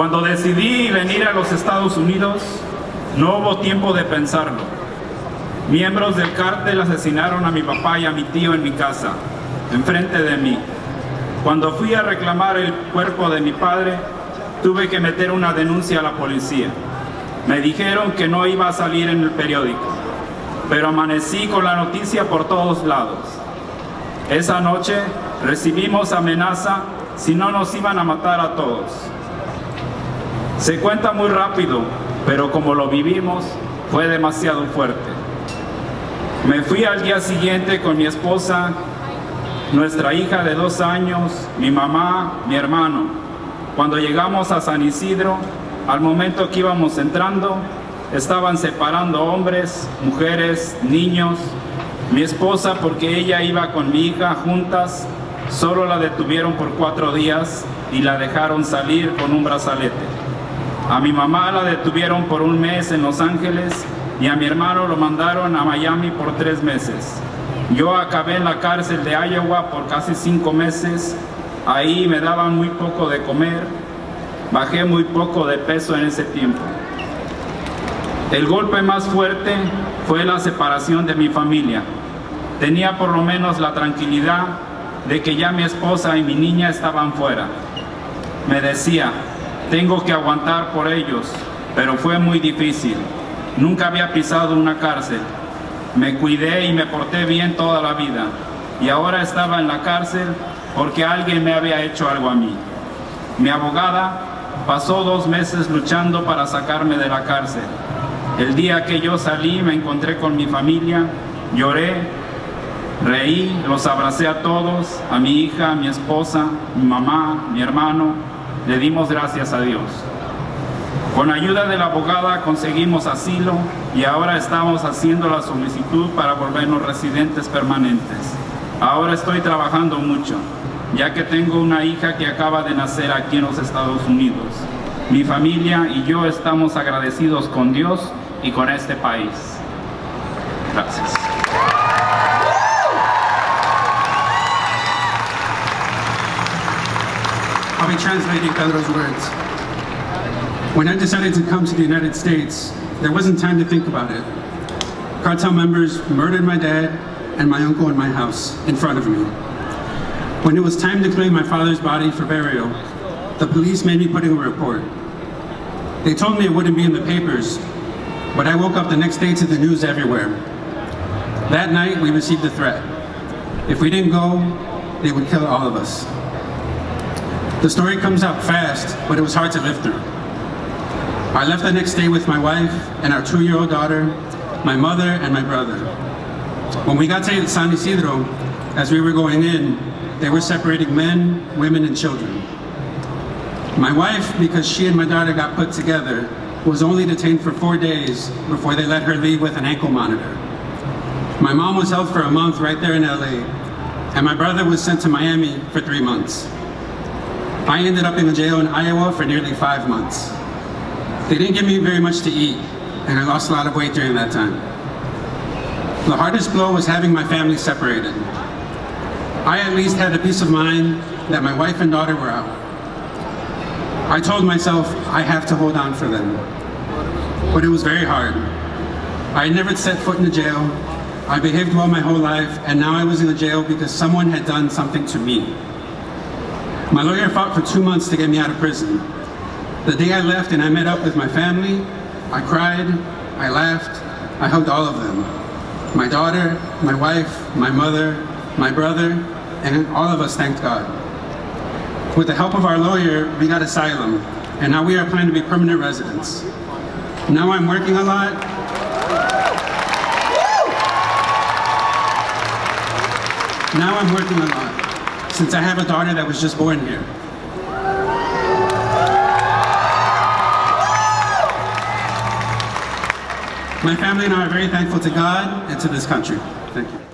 Cuando decidí venir a los Estados Unidos, no hubo tiempo de pensarlo. Miembros del cártel asesinaron a mi papá y a mi tío en mi casa, enfrente de mí. Cuando fui a reclamar el cuerpo de mi padre, tuve que meter una denuncia a la policía. Me dijeron que no iba a salir en el periódico, pero amanecí con la noticia por todos lados. Esa noche recibimos amenaza si no nos iban a matar a todos. Se cuenta muy rápido, pero como lo vivimos, fue demasiado fuerte. Me fui al día siguiente con mi esposa, nuestra hija de 2 años, mi mamá, mi hermano. Cuando llegamos a San Isidro, al momento que íbamos entrando, estaban separando hombres, mujeres, niños. Mi esposa, porque ella iba con mi hija juntas, solo la detuvieron por 4 días y la dejaron salir con un brazalete. A mi mamá la detuvieron por 1 mes en Los Ángeles y a mi hermano lo mandaron a Miami por 3 meses. Yo acabé en la cárcel de Iowa por casi 5 meses. Ahí me daban muy poco de comer. Bajé muy poco de peso en ese tiempo. El golpe más fuerte fue la separación de mi familia. Tenía por lo menos la tranquilidad de que ya mi esposa y mi niña estaban fuera. Me decía, tengo que aguantar por ellos, pero fue muy difícil. Nunca había pisado una cárcel. Me cuidé y me porté bien toda la vida. Y ahora estaba en la cárcel porque alguien me había hecho algo a mí. Mi abogada pasó 2 meses luchando para sacarme de la cárcel. El día que yo salí me encontré con mi familia, lloré, reí, los abracé a todos, a mi hija, a mi esposa, mi mamá, mi hermano. Le dimos gracias a Dios. Con ayuda de la abogada conseguimos asilo y ahora estamos haciendo la solicitud para volvernos residentes permanentes. Ahora estoy trabajando mucho, ya que tengo una hija que acaba de nacer aquí en los Estados Unidos. Mi familia y yo estamos agradecidos con Dios y con este país. Gracias. I'll be translating Pedro's words. When I decided to come to the United States, there wasn't time to think about it. Cartel members murdered my dad and my uncle in my house in front of me. When it was time to claim my father's body for burial, the police made me put in a report. They told me it wouldn't be in the papers, but I woke up the next day to the news everywhere. That night, we received a threat. If we didn't go, they would kill all of us. The story comes out fast, but it was hard to live through. I left the next day with my wife and our 2-year-old daughter, my mother and my brother. When we got to San Isidro, as we were going in, they were separating men, women, and children. My wife, because she and my daughter got put together, was only detained for 4 days before they let her leave with an ankle monitor. My mom was held for a month right there in LA, and my brother was sent to Miami for 3 months. I ended up in a jail in Iowa for nearly 5 months. They didn't give me very much to eat, and I lost a lot of weight during that time. The hardest blow was having my family separated. I at least had the peace of mind that my wife and daughter were out. I told myself I have to hold on for them. But it was very hard. I had never set foot in a jail. I behaved well my whole life, and now I was in a jail because someone had done something to me. My lawyer fought for 2 months to get me out of prison. The day I left and I met up with my family, I cried, I laughed, I hugged all of them. My daughter, my wife, my mother, my brother, and all of us thanked God. With the help of our lawyer, we got asylum, and now we are planning to be permanent residents. Now I'm working a lot. Now I'm working a lot, since I have a daughter that was just born here. My family and I are very thankful to God and to this country. Thank you.